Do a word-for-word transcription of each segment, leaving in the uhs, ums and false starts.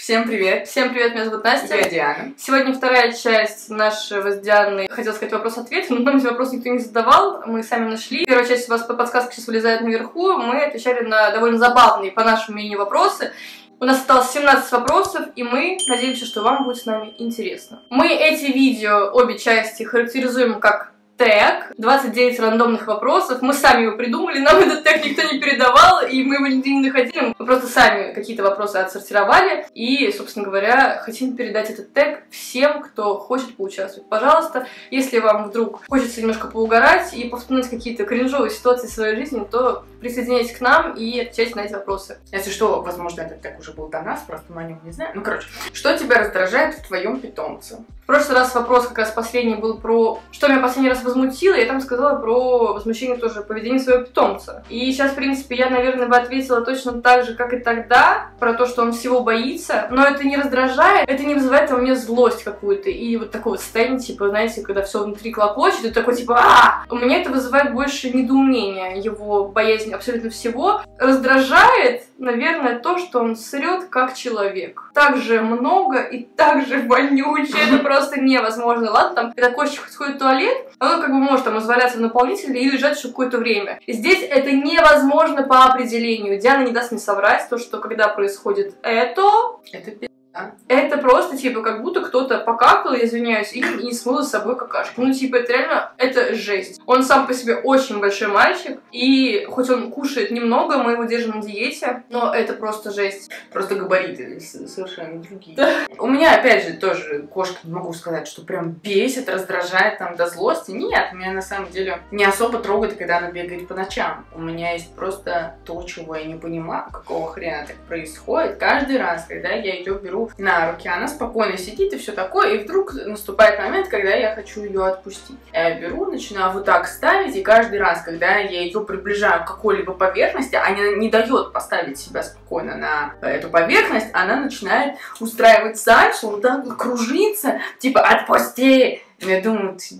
Всем привет! Всем привет, меня зовут Настя. Я Диана. Сегодня вторая часть нашего с Дианой, хотела сказать, вопрос-ответ, но нам эти вопросы никто не задавал, мы сами нашли. Первая часть у вас по подсказке сейчас вылезает наверху, мы отвечали на довольно забавные, по нашему мнению, вопросы. У нас осталось семнадцать вопросов, и мы надеемся, что вам будет с нами интересно. Мы эти видео, обе части, характеризуем как тег, двадцать девять рандомных вопросов. Мы сами его придумали, нам этот тег никто не передавал, и мы его нигде не находили. Мы просто сами какие-то вопросы отсортировали, и, собственно говоря, хотим передать этот тег всем, кто хочет поучаствовать. Пожалуйста, если вам вдруг хочется немножко поугарать и повспоминать какие-то кринжовые ситуации в своей жизни, то присоединяйтесь к нам и отвечайте на эти вопросы. Если что, возможно, этот тег уже был до нас, просто мы о нем не знаем. Ну, короче, что тебя раздражает в твоем питомце? В прошлый раз вопрос, как раз последний, был про что меня последний раз возмутило, я там сказала про возмущение тоже поведения своего питомца. И сейчас, в принципе, я, наверное, бы ответила точно так же, как и тогда, про то, что он всего боится, но это не раздражает, это не вызывает у меня злость какую-то, и вот такое вот состояние, типа, знаете, когда все внутри клокочет, и такой, типа, а У меня это вызывает больше недоумения, его боязнь абсолютно всего. Раздражает, наверное, то, что он срет как человек. Так же много и так же вонючее, это просто невозможно. Ладно, там, когда кошечка сходит в туалет, оно как бы может там изваляться в наполнителе и лежать еще какое-то время. Здесь это невозможно по определению. Диана не даст мне соврать, то, что когда происходит это... Это пи***. Это просто, типа, как будто кто-то покакал, я извиняюсь, и не смыл с собой какашку. Ну, типа, это реально, это жесть. Он сам по себе очень большой мальчик, и хоть он кушает немного, мы его держим на диете, но это просто жесть. Просто габариты совершенно другие. У меня, опять же, тоже кошка, не могу сказать, что прям бесит, раздражает там до злости. Нет, меня на самом деле не особо трогает, когда она бегает по ночам. У меня есть просто то, чего я не понимаю, какого хрена так происходит. Каждый раз, когда я ее беру на руки, она спокойно сидит и все такое, и вдруг наступает момент, когда я хочу ее отпустить. Я беру, начинаю вот так ставить, и каждый раз, когда я ее приближаю к какой-либо поверхности, она не дает поставить себя спокойно на эту поверхность, она начинает устраивать сальсу, вот так вот кружиться, типа «отпусти!» Я думаю, ты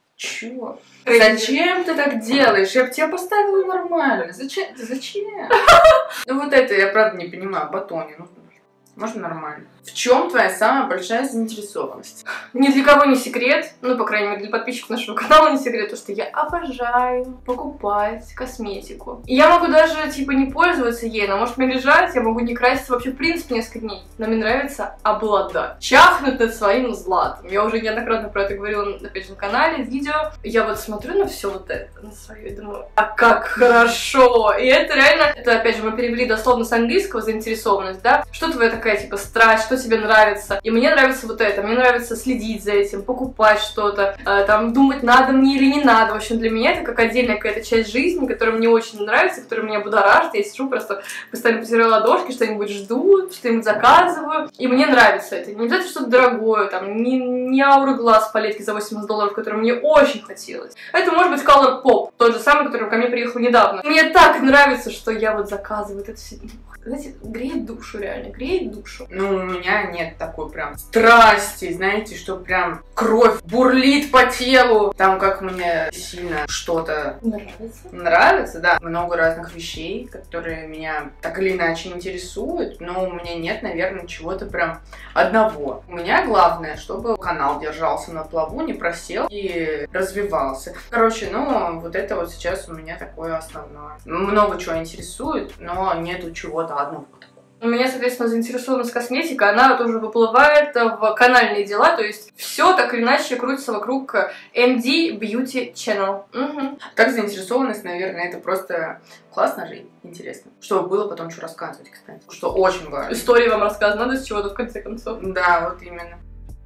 чё? Зачем ты так делаешь? Я бы тебя поставила нормально. Зачем? Зачем? Ну вот это я правда не понимаю, батоне. Ну, можно нормально. В чем твоя самая большая заинтересованность? Ни для кого не секрет, ну, по крайней мере, для подписчиков нашего канала не секрет, то, что я обожаю покупать косметику. И я могу даже, типа, не пользоваться ей, она может мне лежать, я могу не краситься вообще в принципе несколько дней. Но мне нравится обладать, чахнуть над своим златом. Я уже неоднократно про это говорила, опять же, на канале, в видео. Я вот смотрю на все вот это, на свое, и думаю, а как хорошо! И это реально, это, опять же, мы перевели дословно с английского заинтересованность, да? Что твоя такая, типа, страсть, что тебе нравится. И мне нравится вот это, мне нравится следить за этим, покупать что-то, э, там, думать, надо мне или не надо. В общем, для меня это как отдельная какая-то часть жизни, которая мне очень нравится, которая меня будоражит. Я сижу просто, постоянно потираю ладошки, что-нибудь жду, что-нибудь заказываю. И мне нравится это. Не обязательно что-то дорогое, там, не, не Aura Glass палетки за восемьдесят долларов, которые мне очень хотелось. Это может быть Color Pop, тот же самый, который ко мне приехал недавно. Мне так нравится, что я вот заказываю это все. Знаете, греет душу, реально, греет душу. Ну, у меня нет такой прям страсти, знаете, что прям кровь бурлит по телу. Там как мне сильно что-то нравится. Нравится, да. Много разных вещей, которые меня так или иначе интересуют, но у меня нет, наверное, чего-то прям одного. У меня главное, чтобы канал держался на плаву, не просел и развивался. Короче, ну, вот это вот сейчас у меня такое основное. Много чего интересует, но нету чего-то одного. У меня, соответственно, заинтересованность косметика, она тоже выплывает в канальные дела, то есть все так или иначе крутится вокруг эм ди Beauty Channel. Угу. Так заинтересованность, наверное, это просто классно жить, интересно. Что было потом, что рассказывать, кстати. Что очень важно. Истории вам рассказывать надо с чего-то в конце концов. Да, вот именно.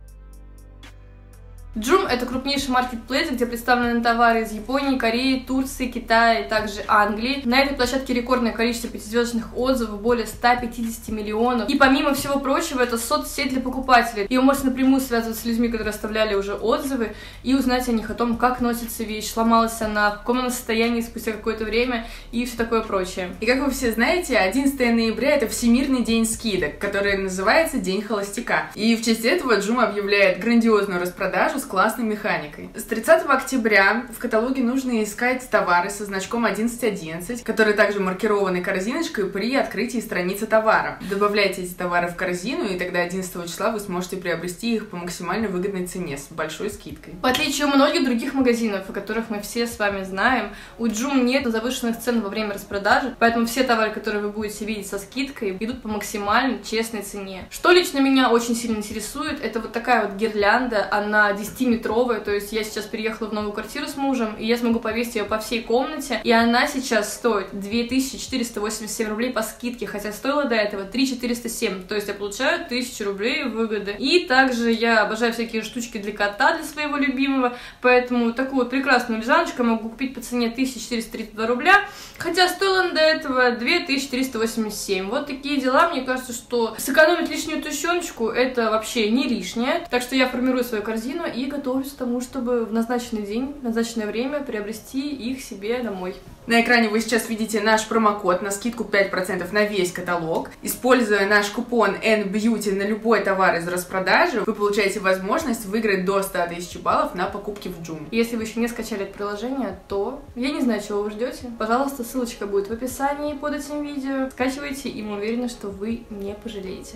Joom — это крупнейший маркетплейс, где представлены товары из Японии, Кореи, Турции, Китая и также Англии. На этой площадке рекордное количество пятизвездочных отзывов, более ста пятидесяти миллионов. И помимо всего прочего, это соцсеть для покупателей. И вы можете напрямую связываться с людьми, которые оставляли уже отзывы, и узнать о них, о том, как носится вещь, сломалась она, в каком она состоянии спустя какое-то время и все такое прочее. И как вы все знаете, одиннадцатого ноября это Всемирный день скидок, который называется День холостяка. И в честь этого Joom объявляет грандиозную распродажу с классной механикой. С тридцатого октября в каталоге нужно искать товары со значком одиннадцать одиннадцать, которые также маркированы корзиночкой при открытии страницы товара. Добавляйте эти товары в корзину, и тогда одиннадцатого числа вы сможете приобрести их по максимально выгодной цене с большой скидкой. В отличие от многих других магазинов, о которых мы все с вами знаем, у Joom нет завышенных цен во время распродажи, поэтому все товары, которые вы будете видеть со скидкой, идут по максимально честной цене. Что лично меня очень сильно интересует, это вот такая вот гирлянда, она десятиметровая, то есть я сейчас переехала в новую квартиру с мужем, и я смогу повесить ее по всей комнате, и она сейчас стоит две тысячи четыреста восемьдесят семь рублей по скидке, хотя стоила до этого три тысячи четыреста семь, то есть я получаю тысячу рублей выгоды. И также я обожаю всякие штучки для кота, для своего любимого, поэтому такую вот прекрасную лежаночку я могу купить по цене тысяча четыреста тридцать два рубля, хотя стоила она до этого две тысячи триста восемьдесят семь. Вот такие дела. Мне кажется, что сэкономить лишнюю тущеночку это вообще не лишнее. Так что я формирую свою корзину и готовлюсь к тому, чтобы в назначенный день, в назначенное время приобрести их себе домой. На экране вы сейчас видите наш промокод на скидку пять процентов на весь каталог. Используя наш купон эн бьюти на любой товар из распродажи, вы получаете возможность выиграть до ста тысяч баллов на покупки в Joom. Если вы еще не скачали это приложение, то я не знаю, чего вы ждете. Пожалуйста, ссылочка будет в описании под этим видео. Скачивайте, и мы уверены, что вы не пожалеете.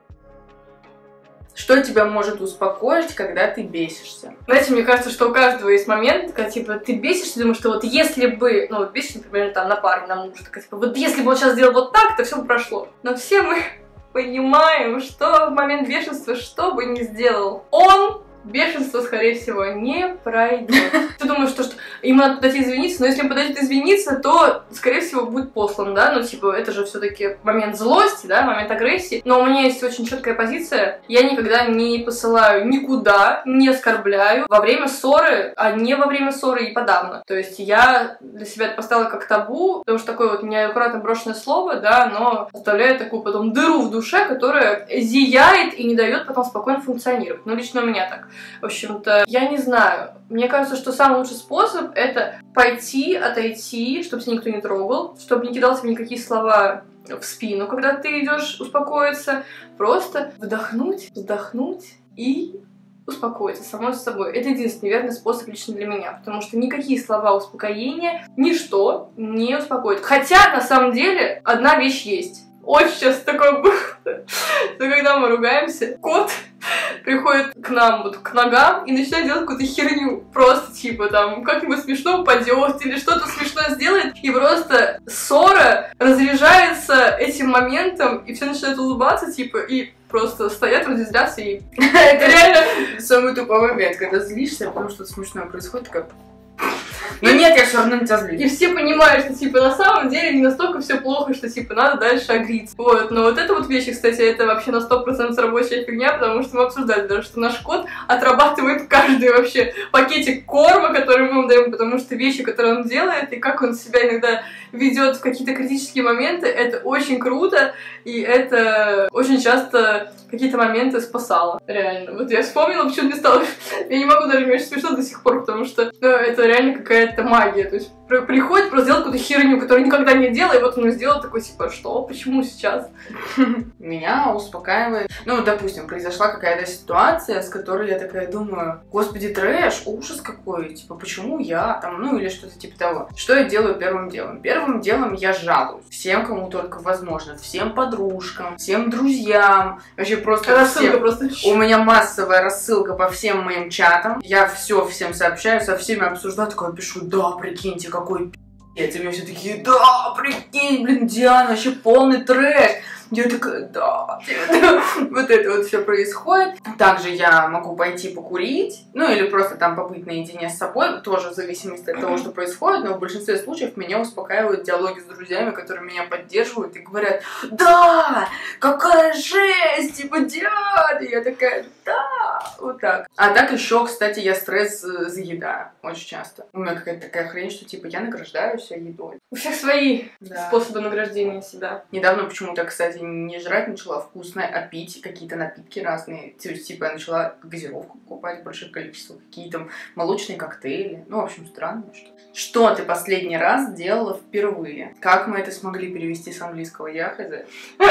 Что тебя может успокоить, когда ты бесишься? Знаете, мне кажется, что у каждого есть момент, когда, типа, ты бесишься, думаешь, что вот если бы, ну, вот бесишься, например, там, на парня, на мужа, такая, типа, вот если бы он сейчас сделал вот так, то все бы прошло. Но все мы понимаем, что в момент бешенства, что бы ни сделал он, бешенство, скорее всего, не пройдет. Ты думаешь, что, что ему надо подойти извиниться, но если он подойдет извиниться, то, скорее всего, будет послан, да? Ну, типа, это же все-таки момент злости, да, момент агрессии. Но у меня есть очень четкая позиция. Я никогда не посылаю никуда, не оскорбляю во время ссоры, а не во время ссоры и подавно. То есть я для себя это поставила как табу, потому что такое вот неаккуратно брошенное слово, да, но оставляет такую потом дыру в душе, которая зияет и не дает потом спокойно функционировать. Ну, лично у меня так. В общем-то, я не знаю. Мне кажется, что самый лучший способ — это пойти, отойти, чтобы тебя никто не трогал, чтобы не кидал тебе никакие слова в спину, когда ты идешь успокоиться. Просто вдохнуть, вздохнуть и успокоиться самой с собой. Это единственный верный способ лично для меня, потому что никакие слова успокоения, ничто не успокоит. Хотя, на самом деле, одна вещь есть. Очень часто такое было, что когда мы ругаемся, кот приходит к нам, вот к ногам и начинает делать какую-то херню. Просто типа там как-нибудь смешно упадет или что-то смешное сделает. И просто ссора разряжается этим моментом, и все начинают улыбаться, типа, и просто стоят, разъяснятся, и это реально самый тупой момент, когда злишься, потому что смешное происходит, как... Но нет, я все равно на тебя злюсь. И все понимают, что, типа, на самом деле не настолько все плохо, что, типа, надо дальше агриться. Вот, но вот эта вот вещь, кстати, это вообще на сто процентов рабочая фигня, потому что мы обсуждали даже, что наш кот отрабатывает каждый вообще пакетик корма, который мы ему даем, потому что вещи, которые он делает, и как он себя иногда ведет в какие-то критические моменты, это очень круто, и это очень часто какие-то моменты спасало. Реально. Вот я вспомнила, почему не стало... Я не могу даже, мне очень смешно до сих пор, потому что ну, это реально какая-то магия. То есть приходит, просто делать какую-то херню, которую никогда не делал, и вот он сделал такой, типа, что? Почему сейчас? Меня успокаивает... Ну, допустим, произошла какая-то ситуация, с которой я такая думаю, господи, трэш, ужас какой, типа, почему я там, ну, или что-то типа того. Что я делаю первым делом? Первым делом я жалуюсь всем, кому только возможно, всем подружкам, всем друзьям, вообще просто рассылка всем. Просто... У меня массовая рассылка по всем моим чатам, я все всем сообщаю, со всеми обсуждаю, такое пишу, да, прикиньте, какой пи***ц, и мне все такие, да, прикинь, блин, Диана, вообще полный трэш. Я такая, да, вот это вот все происходит. Также я могу пойти покурить, ну или просто там побыть наедине с собой, тоже в зависимости от того, что происходит, но в большинстве случаев меня успокаивают диалоги с друзьями, которые меня поддерживают и говорят, да, какая жесть, типа, Диана, я такая, да, вот так. А так еще, кстати, я стресс заедаю очень часто. У меня какая-то такая хрень, что типа я награждаю себя едой. У всех свои да. способы награждения себя. Недавно почему-то, кстати, не жрать начала вкусное, а пить какие-то напитки разные. Типа я начала газировку покупать в больших количествах, какие-то молочные коктейли. Ну, в общем, странно что. Что ты последний раз делала впервые? Как мы это смогли перевести с английского? Я хз.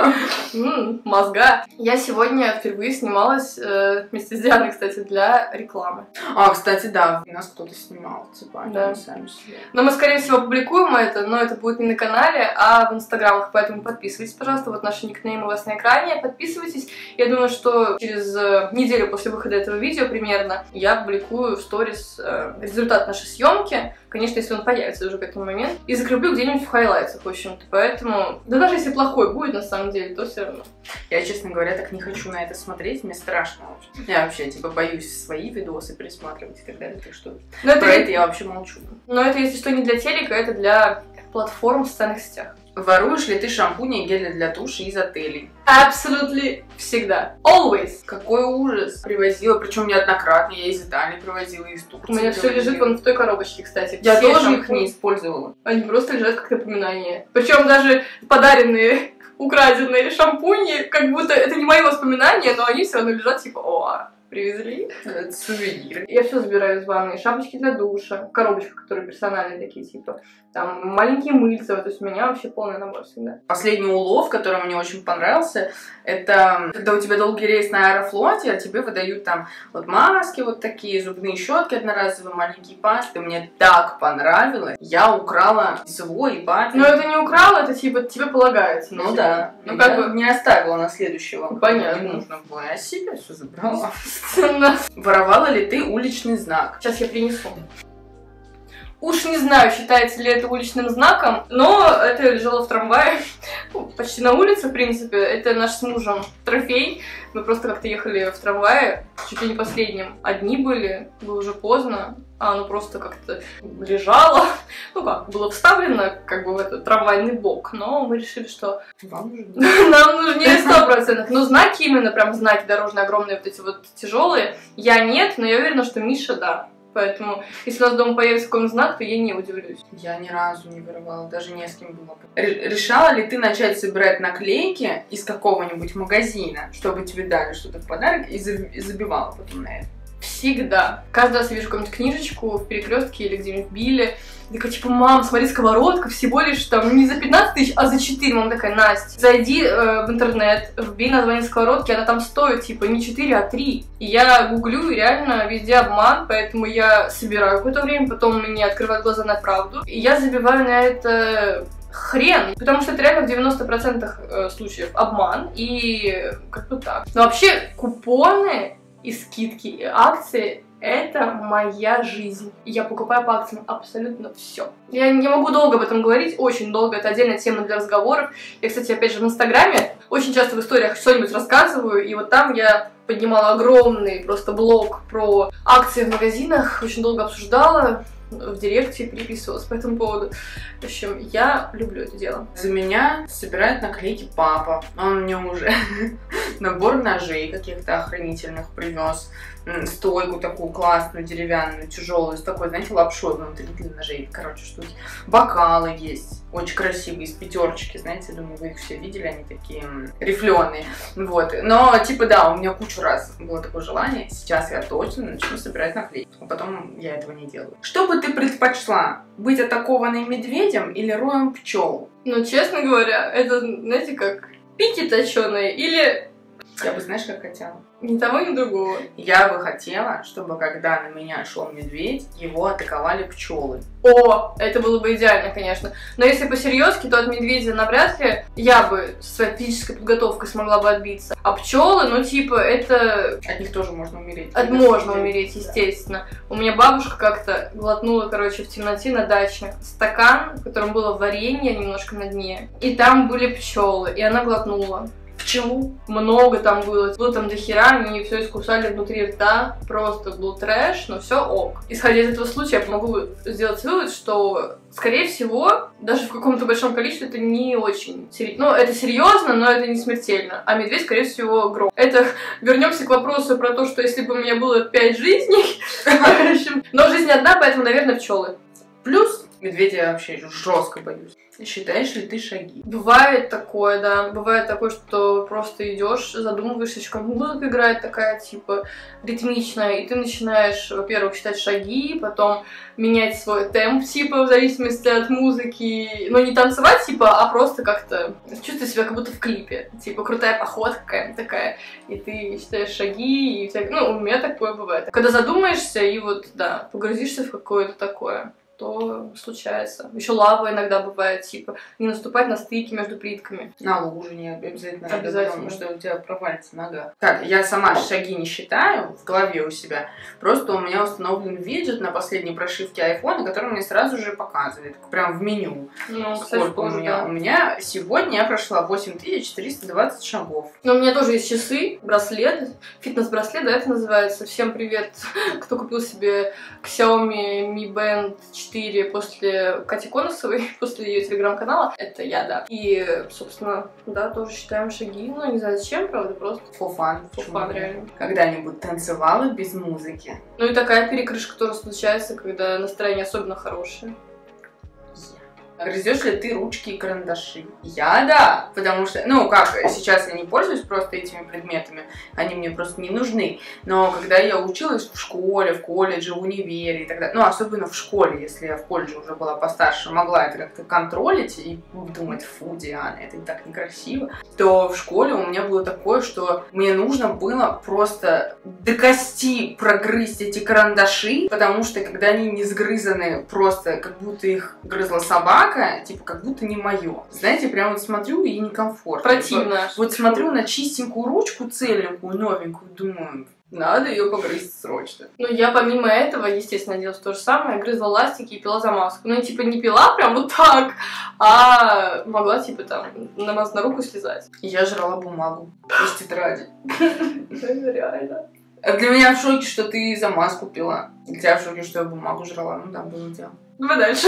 Мозга. Я сегодня впервые снималась вместе с Дианой, кстати, для рекламы. А, кстати, да, нас кто-то снимал, типа, да. сами себе. Но мы, скорее всего, опубликуем это, но это будет не на канале, а в инстаграмах, поэтому подписывайтесь, пожалуйста, вот наши никнеймы у вас на экране, подписывайтесь. Я думаю, что через неделю после выхода этого видео примерно я опубликую в сторис результат нашей съемки, конечно, если он появится уже к этому моменту, и закреплю где-нибудь в хайлайтах, в общем-то, поэтому, да даже если плохой будет, на самом деле, то все равно. Я, честно говоря, так не хочу на это смотреть, мне страшно очень. Я вообще, типа, боюсь свои видосы пересматривать и так далее, так что но про это, это я вообще молчу. Но это, если что, не для телека, это для платформ в социальных сетях. Воруешь ли ты шампуни и гели для туши из отелей? Абсолютно всегда. Always. Какой ужас. Привозила, причем неоднократно. Я из Италии привозила, из Турции. У меня все лежит вон в той коробочке, кстати. Я все тоже шампуни. Их не использовала. Они просто лежат как напоминание. Причем даже подаренные, украденные шампуни, как будто это не мои воспоминания, но они все равно лежат типа, о, привезли. Это сувениры. Я все забираю из ванной. Шапочки для душа, коробочки, которые персональные такие, типа, там, маленькие мыльца. То есть у меня вообще полный набор всегда. Последний улов, который мне очень понравился, это когда у тебя долгий рейс на Аэрофлоте, а тебе выдают там вот маски вот такие, зубные щетки одноразовые, маленькие пасты. Мне так понравилось. Я украла свой и папин. Но это не украла, это типа тебе полагается. Ну да. Ну как бы не оставила на следующего. Понятно. Не нужно было. Я себе все забрала. Цена. Воровала ли ты уличный знак? Сейчас я принесу. Уж не знаю, считается ли это уличным знаком, но это лежало в трамвае, почти на улице, в принципе. Это наш с мужем трофей. Мы просто как-то ехали в трамвае, чуть ли не последним. Одни были, было уже поздно, а оно просто как-то лежало. Ну как, было вставлено как бы в этот трамвайный бок, но мы решили, что вам нам нужнее сто процентов. Но знаки именно, прям знаки дорожные, огромные, вот эти вот тяжелые, я нет, но я уверена, что Миша да. Поэтому, если у нас дома появится какой-нибудь знак, то я не удивлюсь. Я ни разу не воровала, даже не с кем было. Решала ли ты начать собирать наклейки из какого-нибудь магазина, чтобы тебе дали что-то в подарок, и забивала потом на это? Всегда. Каждый раз я вижу какую-нибудь книжечку в Перекрестке или где-нибудь в Билле. Такая, типа, мам, смотри, сковородка всего лишь там не за пятнадцать тысяч, а за четыре. Мама такая, Настя, зайди э, в интернет, вбей название сковородки, она там стоит, типа, не четыре, а три. И я гуглю, и реально везде обман, поэтому я собираю какое-то время, потом мне открывают глаза на правду. И я забиваю на это хрен, потому что это реально в девяноста процентах случаев обман, и как бы так. Но вообще купоны и скидки, и акции — это моя жизнь. Я покупаю по акциям абсолютно все. Я не могу долго об этом говорить, очень долго, это отдельная тема для разговоров. Я, кстати, опять же в Инстаграме очень часто в историях что-нибудь рассказываю, и вот там я поднимала огромный просто блог про акции в магазинах, очень долго обсуждала, в директе переписывалась по этому поводу. В общем, я люблю это дело. За меня собирает наклейки папа. Он мне уже набор ножей каких-то охранительных привез. Стойку такую классную, деревянную, тяжелую, с такой, знаете, лапшой внутри для ножей. Короче, штуки. Бокалы есть. Очень красивые, из пятерочки, знаете, думаю, вы их все видели, они такие рифленые. Вот. Но, типа, да, у меня кучу раз было такое желание. Сейчас я точно начну собирать наклейки. А потом я этого не делаю. Что бы ты предпочла? Быть атакованной медведем или роем пчел? Ну, честно говоря, это, знаете, как пики точеные или... Я бы, знаешь, как хотела? Ни того, ни другого. Я бы хотела, чтобы когда на меня шел медведь, его атаковали пчелы. О, это было бы идеально, конечно. Но если по-серьезки, то от медведя навряд ли я бы со своей физической подготовкой смогла бы отбиться. А пчелы, ну типа, это... От них тоже можно умереть. От можно умереть, естественно. Да. У меня бабушка как-то глотнула, короче, в темноте на даче стакан, в котором было варенье немножко на дне. И там были пчелы, и она глотнула. Пчелу? Много там было. Было там до хера, они все искусали внутри рта. Просто был трэш, но все ок. Исходя из этого случая, я могу сделать вывод, что, скорее всего, даже в каком-то большом количестве это не очень серьезно. Ну, это серьезно, но это не смертельно. А медведь, скорее всего, гром. Это вернемся к вопросу про то, что если бы у меня было пять жизней, но жизнь одна, поэтому, наверное, пчелы. Плюс Медведя я вообще жестко боюсь. Считаешь ли ты шаги? Бывает такое, да. Бывает такое, что просто идешь, задумываешься, еще как музыка играет такая, типа, ритмичная, и ты начинаешь, во-первых, считать шаги, потом менять свой темп, типа, в зависимости от музыки. Но не танцевать, типа, а просто как-то чувствовать себя как будто в клипе. Типа, крутая походка какая-то такая, и ты считаешь шаги, и у тебя... Ну, у меня такое бывает. Когда задумаешься и вот, да, погрузишься в какое-то такое, то случается. Еще лава иногда бывает, типа, не наступать на стыки между плитками. На лужу не обязательно, обязательно, потому что у тебя провалится нога. Так, я сама шаги не считаю в голове у себя, просто у меня установлен виджет на последней прошивке айфона, который мне сразу же показывает, прям в меню. Ну, сколько кстати, у тоже, меня. да. У меня сегодня я прошла восемь тысяч четыреста двадцать шагов. Но у меня тоже есть часы, браслет, фитнес-браслет, да, это называется. Всем привет, кто купил себе Xiaomi Mi Band четыре после Кати Конусовой, после ее телеграм-канала. Это я, да. И, собственно, да, тоже считаем шаги. Ну, не знаю зачем, правда, просто For fun. for fun, реально. Когда-нибудь танцевала без музыки? Ну и такая перекрышка тоже случается, когда настроение особенно хорошее. Грызешь ли ты ручки и карандаши? Я да, потому что, ну как, сейчас я не пользуюсь просто этими предметами, они мне просто не нужны, но когда я училась в школе, в колледже, в универе и так далее, ну особенно в школе, если я в колледже уже была постарше, могла это как-то контролить и думать, фу, Диана, это так некрасиво, то в школе у меня было такое, что мне нужно было просто до кости прогрызть эти карандаши, потому что когда они не сгрызаны, просто как будто их грызла собака, типа, как будто не мое. Знаете, прям вот смотрю и некомфортно. Противно. Вот, вот смотрю на чистенькую ручку, целенькую, новенькую, думаю, надо ее погрызть срочно. Ну, я помимо этого, естественно, делала то же самое, грызла ластики и пила замазку. Ну, и, типа, не пила прям вот так, а могла, типа, там, намаз на руку слезать. Я жрала бумагу из тетради. Реально. А для меня в шоке, что ты замазку пила. Для тебя в шоке, что я бумагу жрала. Ну, там было дело. Давай дальше.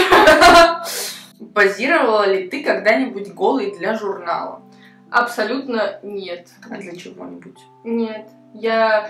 Позировала ли ты когда-нибудь голой для журнала? Абсолютно нет. А для чего-нибудь? Нет. Я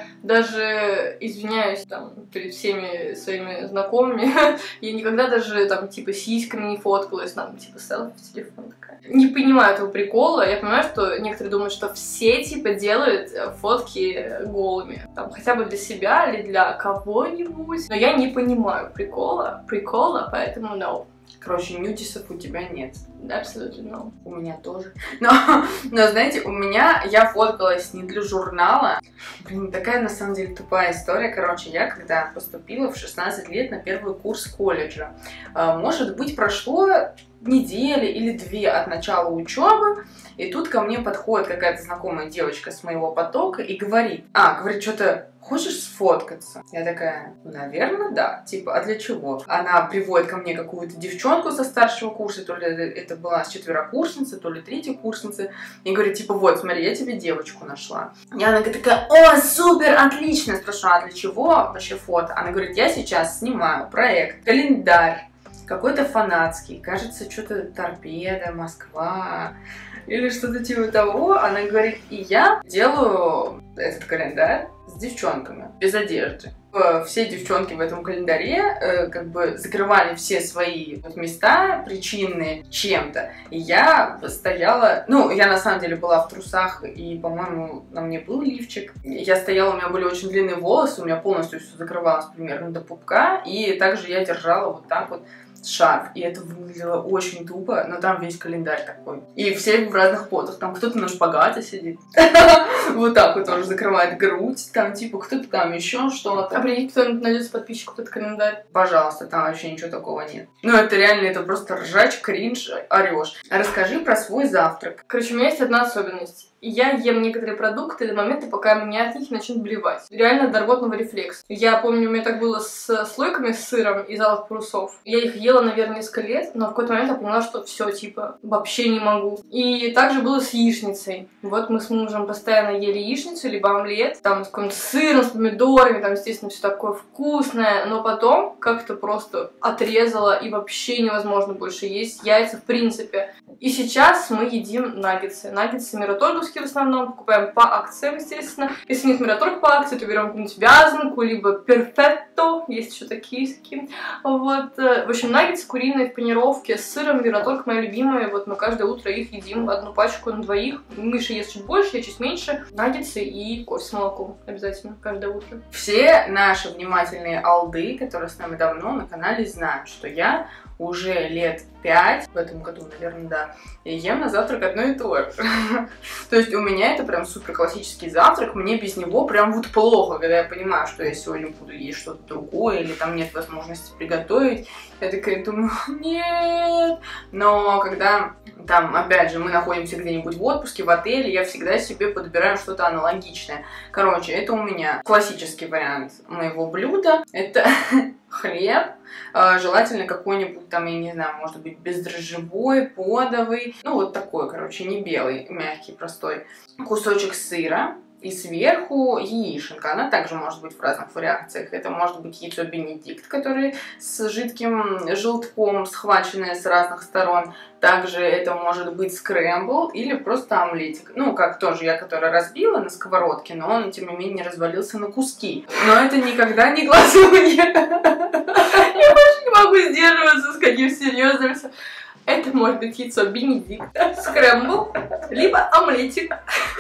даже извиняюсь там перед всеми своими знакомыми. Я никогда даже там типа сиськами не фоткалась, там типа селфи в телефон такая. Не понимаю этого прикола. Я понимаю, что некоторые думают, что все типа делают фотки голыми. Там хотя бы для себя или для кого-нибудь. Но я не понимаю прикола, прикола, поэтому no. Короче, нюдисов у тебя нет. Абсолютно no. У меня тоже. Но, но, знаете, у меня, я фоткалась не для журнала. Блин, такая, на самом деле, тупая история. Короче, я когда поступила в шестнадцать лет на первый курс колледжа, может быть, прошло недели или две от начала учебы, и тут ко мне подходит какая-то знакомая девочка с моего потока и говорит, а, говорит, что-то хочешь сфоткаться? Я такая, наверное, да. Типа, а для чего? Она приводит ко мне какую-то девчонку со старшего курса, то ли это была четверокурсница, то ли третьекурсница, и говорит, типа, вот, смотри, я тебе девочку нашла. И она такая, о, супер, отлично. Я спрашиваю, а для чего вообще фото? Она говорит, я сейчас снимаю проект, календарь, какой-то фанатский, кажется, что-то Торпеда, Москва или что-то типа того. Она говорит, и я делаю этот календарь с девчонками, без одежды. Все девчонки в этом календаре как бы закрывали все свои места причинные чем-то. И я стояла, ну, я на самом деле была в трусах, и, по-моему, на мне был лифчик. Я стояла, у меня были очень длинные волосы, у меня полностью все закрывалось примерно до пупка, и также я держала вот так вот шарф, и это выглядело очень тупо, но там весь календарь такой. И все в разных позах, там кто-то на шпагате сидит, вот так вот тоже закрывает грудь, там типа кто-то там еще что-то. А прикинь, кто-нибудь найдет подписчику этот календарь? Пожалуйста, там вообще ничего такого нет. Ну это реально, это просто ржач, кринж, орешь. Расскажи про свой завтрак. Короче, у меня есть одна особенность. Я ем некоторые продукты до момента, пока меня от них не начнут блевать. Реально до рвотного рефлекса. Я помню, у меня так было с слойками с сыром из алых парусов. Я их ела, наверное, несколько лет, но в какой-то момент я поняла, что все, типа, вообще не могу. И также было с яичницей. Вот мы с мужем постоянно ели яичницу, либо омлет, там с каким-то сыром, с помидорами, там, естественно, все такое вкусное, но потом как-то просто отрезала, и вообще невозможно больше есть яйца в принципе. И сейчас мы едим наггетсы. Наггетсы мираторговские, русские в основном, покупаем по акциям, естественно. Если нет Мираторг по акции, то берем какую-нибудь вязанку, либо перфетто, есть еще такие такие. Вот. В общем, наггетсы куриные в панировке с сыром, Мираторг моя любимая, вот мы каждое утро их едим, одну пачку на двоих. Миша ест чуть больше, я чуть меньше. Наггетсы и кофе с молоком обязательно каждое утро. Все наши внимательные алды, которые с нами давно на канале, знают, что я уже лет пять, в этом году, наверное, да, и ем на завтрак одно и то же. То есть у меня это прям супер классический завтрак, мне без него прям вот плохо, когда я понимаю, что я сегодня буду есть что-то другое, или там нет возможности приготовить. Я такая думаю, нет. Но когда там, опять же, мы находимся где-нибудь в отпуске, в отеле, я всегда себе подбираю что-то аналогичное. Короче, это у меня классический вариант моего блюда. Это хлеб, желательно какой-нибудь там, я не знаю, может быть, бездрожжевой, подовый, ну вот такой, короче, не белый, мягкий, простой. Кусочек сыра и сверху яишенка. Она также может быть в разных вариациях. Это может быть яйцо Бенедикт, которое с жидким желтком, схваченное с разных сторон. Также это может быть скрэмбл или просто омлетик. Ну, как тоже я, который разбила на сковородке, но он, тем не менее, не развалился на куски. Но это никогда не глазунья. Я больше не могу сдерживаться, с каким серьезным. Это может быть яйцо Бенедикт, скрэмбл, либо омлетик.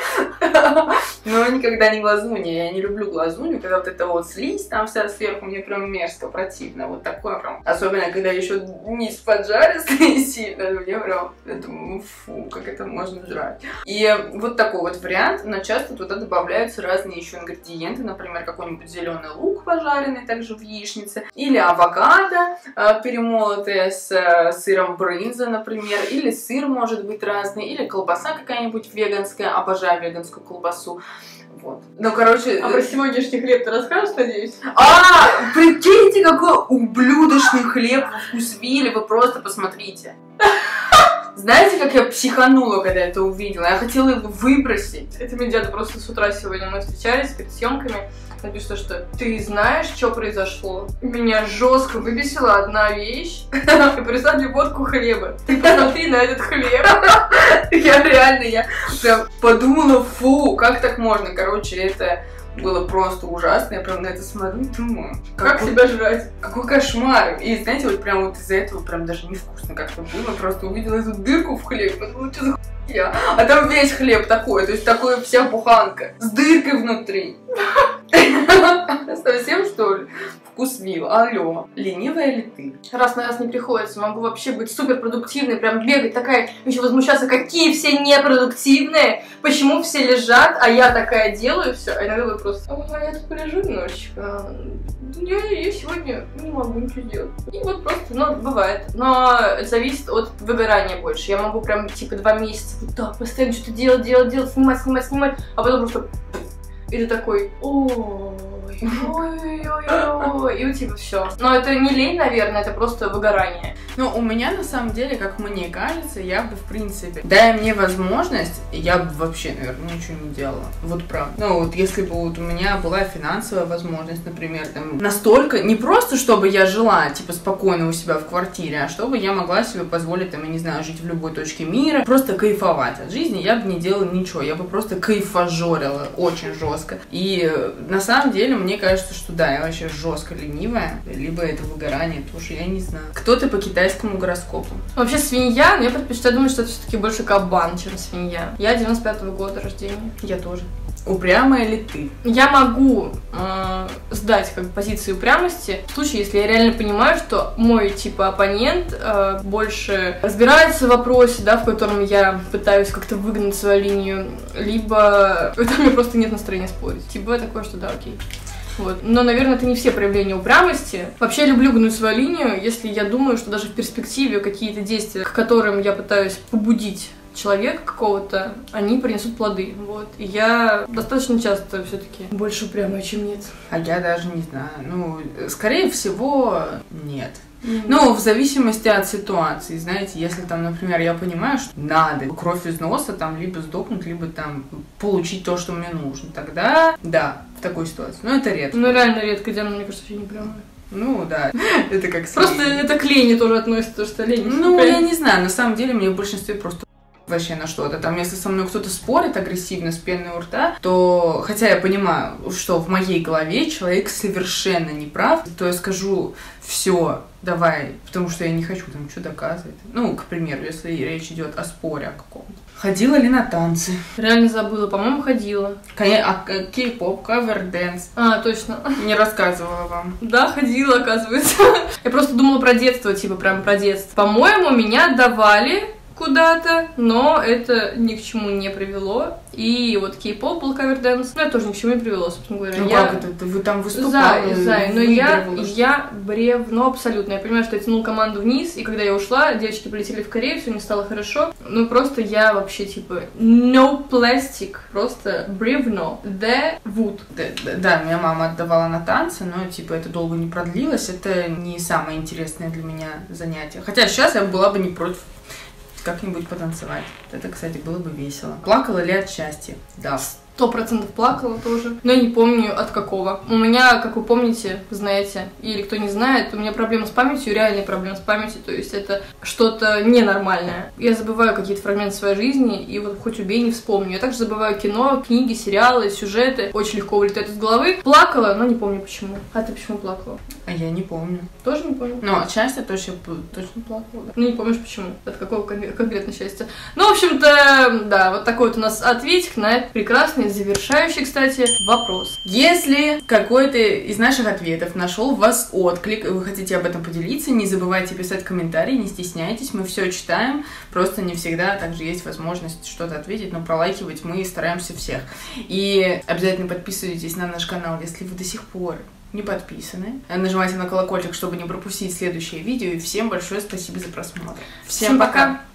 Но никогда не глазунья. Я не люблю глазунью, когда вот это вот слизь там вся сверху, мне прям мерзко, противно. Вот такое прям. Особенно, когда еще низ поджаристый сильно, мне прям, это, фу, как это можно жрать. И вот такой вот вариант, но часто туда добавляются разные еще ингредиенты, например, какой-нибудь зеленый лук пожаренный также в яичнице, или авокадо, перемолотое с сыром брынза, например, или сыр может быть разный, или колбаса какая-нибудь веганская, обожаю веганскую колбасу. Вот. Ну, короче... А про сегодняшний хлеб ты расскажешь, надеюсь? А, прикиньте, какой ублюдочный хлеб в Вкусвилле, вы просто посмотрите. Знаете, как я психанула, когда это увидела? Я хотела его выбросить. Это мне дядя просто с утра сегодня мы встречались перед съемками. Написано, что ты знаешь, что произошло? Меня жестко выбесила одна вещь. И прислали водку хлеба. Ты посмотри на этот хлеб. Я реально, я прям подумала, фу, как так можно? Короче, это было просто ужасно. Я прям на это смотрю и думаю, как себя жрать? Какой кошмар. И знаете, вот прям вот из-за этого прям даже невкусно как-то было. Просто увидела эту дырку в хлебе, подумала, что за хуйня. А там весь хлеб такой, то есть такая вся буханка с дыркой внутри. Совсем, что ли? Вкусвилл, алло. Ленивая ли ты? Раз на раз не приходится. Могу вообще быть супер продуктивной, прям бегать такая, еще возмущаться, какие все непродуктивные, почему все лежат, а я такая делаю все. А иногда вы просто, а я тут полежу немножечко. Я, я сегодня не могу ничего делать. И вот просто, ну, бывает. Но это зависит от выгорания больше. Я могу прям, типа, два месяца вот так постоянно что-то делать, делать, делать, снимать, снимать, снимать, а потом просто... И ты такой, ой, ой-ой-ой-ой, и у тебя все. Но это не лень, наверное, это просто выгорание. Ну, у меня, на самом деле, как мне кажется, я бы, в принципе, дай мне возможность, я бы вообще, наверное, ничего не делала. Вот правда. Ну, вот если бы вот у меня была финансовая возможность, например, там, настолько, не просто, чтобы я жила, типа, спокойно у себя в квартире, а чтобы я могла себе позволить, там, я не знаю, жить в любой точке мира, просто кайфовать от жизни, я бы не делала ничего, я бы просто кайфажорила очень жестко. И на самом деле, мне кажется, что да, я вообще жестко ленивая, либо это выгорание тоже, я не знаю. Кто-то по китайскому гороскопу. Вообще свинья, но я предпочитаю думать, что это все-таки больше кабан, чем свинья. Я девяносто пятого года рождения. Я тоже. Упрямая ли ты? Я могу э, сдать как позиции упрямости в случае, если я реально понимаю, что мой типа оппонент э, больше разбирается в вопросе, да, в котором я пытаюсь как-то выгнать свою линию, либо это у меня просто нет настроения спорить. Типа такое, что да, окей. Вот. Но, наверное, это не все проявления упрямости. Вообще, я люблю гнуть свою линию, если я думаю, что даже в перспективе какие-то действия, к которым я пытаюсь побудить человека какого-то, они принесут плоды. Вот. И я достаточно часто все-таки больше упрямая, чем нет. А я даже не знаю. Ну, скорее всего, нет. Mm-hmm. Ну, в зависимости от ситуации, знаете, если там, например, я понимаю, что надо кровь из носа, там, либо сдохнуть, либо там получить то, что мне нужно, тогда, да, в такой ситуации. Но это редко. Ну, реально редко, Диана, мне кажется, вообще не прямая. Ну, да, это как... Просто это к лени тоже относится, то, что лень. Ну, я не знаю, на самом деле, мне в большинстве просто... вообще на что-то. Там, если со мной кто-то спорит агрессивно с пеной у рта, то, хотя я понимаю, что в моей голове человек совершенно не прав, то я скажу: все, давай, потому что я не хочу там что доказывать. Ну, к примеру, если речь идет о споре о каком-то. Ходила ли на танцы? Реально забыла, по-моему, ходила. А кей-поп, кавер-дэнс? А, точно. Не рассказывала вам. Да, ходила, оказывается. Я просто думала про детство, типа прям про детство. По-моему, меня давали куда-то, но это ни к чему не привело. И вот кей-поп был кавер-дэнс, но это тоже ни к чему не привело, собственно говоря. Ну я... как это? Вы там выступали? Зай, зай, но я, я бревно абсолютно. Я понимаю, что я тянул команду вниз, и когда я ушла, девочки полетели в Корею, все не стало хорошо. Ну просто я вообще типа no plastic, просто бревно. The wood. Да, да, да, меня мама отдавала на танцы, но типа это долго не продлилось. Это не самое интересное для меня занятие. Хотя сейчас я была бы не против как-нибудь потанцевать. Это, кстати, было бы весело. Плакала ли от счастья? Да. Сто процентов плакала тоже, но я не помню от какого. У меня, как вы помните, знаете, или кто не знает, у меня проблемы с памятью, реальные проблемы с памятью, то есть это что-то ненормальное. Я забываю какие-то фрагменты своей жизни, и вот хоть убей, не вспомню. Я также забываю кино, книги, сериалы, сюжеты, очень легко вылетают из головы. Плакала, но не помню почему. А ты почему плакала? А я не помню. Тоже не помню? Но от счастья точно, точно плакала, да. Ну, не помнишь почему? От какого конкретно счастья? Ну, в общем-то, да, вот такой вот у нас ответик на этот прекрасный, завершающий, кстати, вопрос. Если какой-то из наших ответов нашел в вас отклик, и вы хотите об этом поделиться, не забывайте писать комментарии, не стесняйтесь, мы все читаем, просто не всегда также есть возможность что-то ответить, но пролайкивать мы стараемся всех. И обязательно подписывайтесь на наш канал, если вы до сих пор не подписаны. Нажимайте на колокольчик, чтобы не пропустить следующее видео. И всем большое спасибо за просмотр. Всем, всем пока! пока.